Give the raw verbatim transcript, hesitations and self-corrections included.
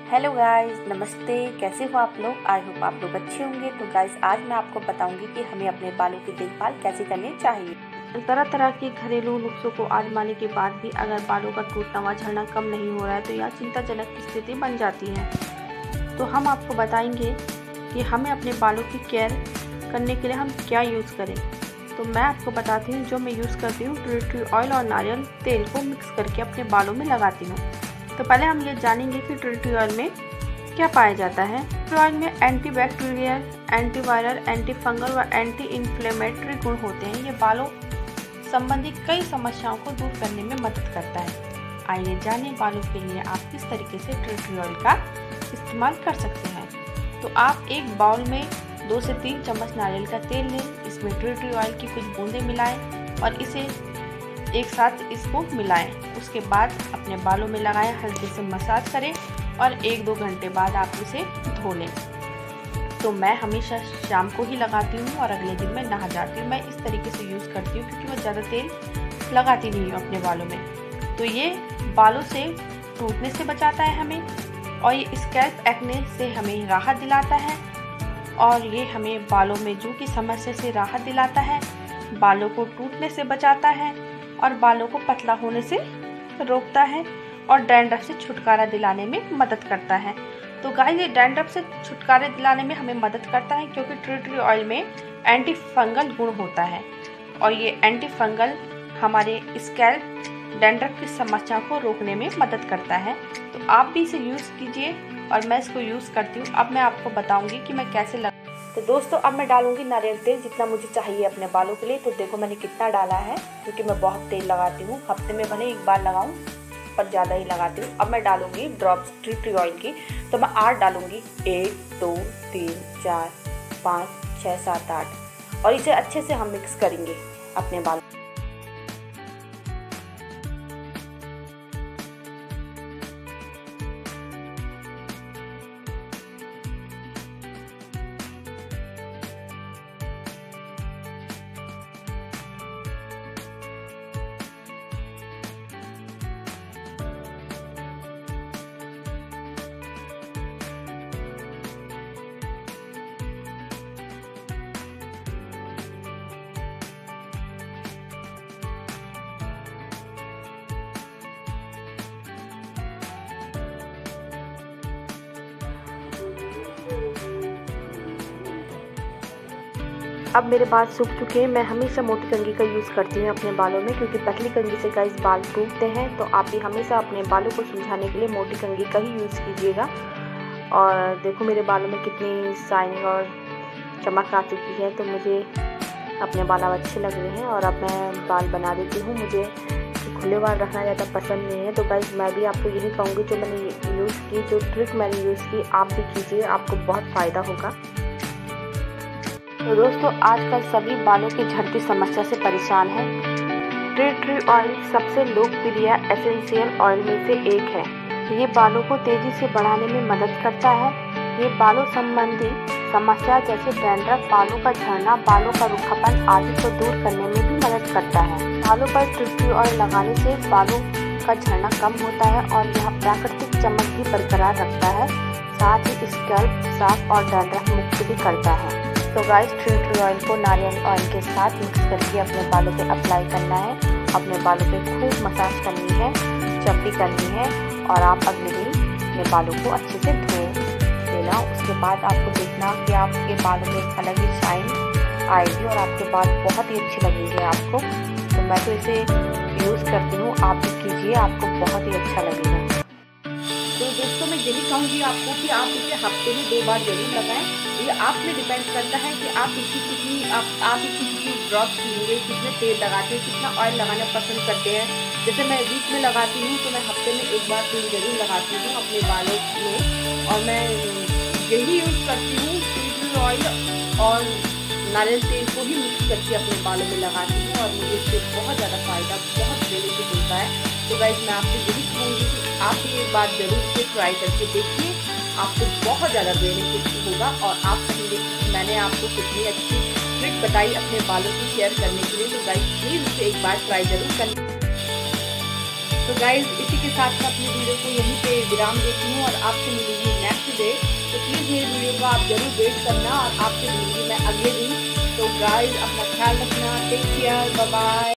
Hello guys, नमस्ते। कैसे हो आप लोग? आई होप आप लोग अच्छे होंगे। तो गाइस, आज मैं आपको बताऊंगी कि हमें अपने बालों की देखभाल कैसे करनी चाहिए। तरह तरह के घरेलू नुस्खों को आजमाने के बाद भी अगर बालों का टूटना व झड़ना कम नहीं हो रहा है तो यह चिंताजनक स्थिति बन जाती है। तो हम आपको बताएंगे कि हमें अपने बालों की केयर करने के लिए हम क्या यूज़ करें। तो मैं आपको बताती हूँ, जो मैं यूज़ करती हूँ टी ट्री ऑयल और नारियल तेल को मिक्स करके अपने बालों में लगाती हूँ। तो पहले हम ये जानेंगे कि टी ट्री ऑयल में क्या पाया जाता है। टी ट्री ऑयल में anti bacterial, antiviral, anti fungal व एंटी इन्फ्लेमेटरी गुण होते हैं। ये बालों संबंधी कई समस्याओं को दूर करने में मदद करता है। आइए जानें बालों के लिए आप किस तरीके से टी ट्री ऑयल का इस्तेमाल कर सकते हैं। तो आप एक बाउल में दो से तीन चम्मच नारियल का तेल लें, इसमें टी ट्री ऑयल की कुछ बूंदें मिलाएं और इसे एक साथ इसको मिलाएं। उसके बाद अपने बालों में लगाएं, हल्के से मसाज करें और एक दो घंटे बाद आप इसे धो लें। तो मैं हमेशा शाम को ही लगाती हूँ और अगले दिन मैं नहा जाती हूँ। मैं इस तरीके से यूज़ करती हूँ क्योंकि मैं ज़्यादा तेल लगाती नहीं हूँ अपने बालों में। तो ये बालों से टूटने से बचाता है हमें, और ये स्कैल्प एक्ने से हमें राहत दिलाता है, और ये हमें बालों में जू की समस्या से राहत दिलाता है, बालों को टूटने से बचाता है और बालों को पतला होने से रोकता है, और डैंड्रफ से छुटकारा दिलाने में मदद करता है। तो गाइस, ये डैंड्रफ से छुटकारा दिलाने में हमें मदद करता है क्योंकि टी ट्री ऑयल में एंटी फंगल गुण होता है, और ये एंटी फंगल हमारे स्कैल्प डैंड्रफ की समस्या को रोकने में मदद करता है। तो आप भी इसे यूज़ कीजिए, और मैं इसको यूज़ करती हूँ। अब मैं आपको बताऊँगी कि मैं कैसे लग तो दोस्तों, अब मैं डालूंगी नारियल तेल जितना मुझे चाहिए अपने बालों के लिए। तो देखो मैंने कितना डाला है, क्योंकि मैं बहुत तेल लगाती हूँ। हफ्ते में भले एक बार लगाऊं, पर ज़्यादा ही लगाती हूँ। अब मैं डालूंगी ड्रॉप्स टी ट्री ऑयल की। तो मैं आठ डालूंगी, एक दो तीन चार पाँच छः सात आठ, और इसे अच्छे से हम मिक्स करेंगे अपने बालों। अब मेरे बाल सूख चुके हैं। मैं हमेशा मोटी कंघी का यूज़ करती हूँ अपने बालों में, क्योंकि पतली कंघी से गाइस बाल टूटते हैं। तो आप भी हमेशा अपने बालों को सुलझाने के लिए मोटी कंघी का ही यूज़ कीजिएगा। और देखो मेरे बालों में कितनी शाइनिंग और चमक आ चुकी है। तो मुझे अपने बाल अब अच्छे लग रहे हैं, और अब मैं बाल बना देती हूँ। मुझे खुले बाल रखना ज़्यादा पसंद नहीं है। तो गाइस, मैं भी आपको यही कहूँगी, जो मैंने यूज़ की, जो ट्रिक मैंने यूज़ की, आप भी कीजिए, आपको बहुत फ़ायदा होगा। तो दोस्तों, आजकल सभी बालों की झड़ती समस्या से परेशान हैं। टी ट्री ऑयल सबसे लोकप्रिय एसेंशियल ऑयल में से एक है। ये बालों को तेजी से बढ़ाने में मदद करता है। ये बालों संबंधी समस्या जैसे डैंड्रफ, बालों का झड़ना, बालों का रूखापन आदि को दूर करने में भी मदद करता है। बालों पर टी ट्री ऑयल लगाने से बालों का झड़ना कम होता है, और यह प्राकृतिक चमक भी बरकरार रखता है। साथ ही स्कैल्प साफ और डैंड्रफ मुक्त भी करता है। तो गाइस, टी ट्री ऑयल को नारियल ऑयल के साथ मिक्स करके अपने बालों पे अप्लाई करना है। अपने बालों पे खूब मसाज करनी है, चम्पी करनी है, और आप अगले दिन अपने बालों को अच्छे से धो लेना। उसके बाद आपको देखना कि आपके बालों में एक अलग ही शाइन आएगी, और आपके बाल बहुत ही अच्छे लगेंगे आपको। तो मैं तो इसे यूज़ करती हूँ, आप भी कीजिए, आपको बहुत ही अच्छा लगेगा। तो दोस्तों, मैं यही कहूँगी आपको कि आप इसे हफ्ते में दो बार जरूर लगाएं। ये आप में डिपेंड करता है कि आप इसकी कितनी आप आप इसकी कितनी ड्रॉप्स पीएंगे, कितने तेल लगाते हैं, कितना ऑयल लगाना पसंद करते हैं। जैसे मैं वीक में लगाती हूँ, तो मैं हफ्ते में एक बार तेल जरूर लगाती हूँ अपने बालों में, और मैं यही यूज़ करती हूँ। टी ट्री ऑयल और नारियल तेल को ही मिक्स करके अपने बालों में लगाती हूँ, और मुझे इससे बहुत ज़्यादा फ़ायदा, बहुत बेनिफिट होता है। तो गाइस, मैं आपसे यही कहूँगी कि आप भी एक बार ज़रूर से ट्राई करके देखिए, आपको बहुत ज़्यादा बेनिफिट होगा। और आप कहेंगे कि मैंने आपको कितनी अच्छी ट्रिक बताई अपने बालों की केयर करने के लिए। तो गाइस, प्लीज़ इसे एक बार ट्राई ज़रूर करें। तो गाइज इसी के साथ मैं अपनी वीडियो को यहीं पे विराम देती हूँ और आपसे मिलूंगी नेक्स्ट डे। तो प्लीज़ मेरी वीडियो को आप जरूर वेट करना और आपसे मिलूंगी मैं अगले दिन। तो गाइज अपना ख्याल रखना, टेक केयर, बाय बाय।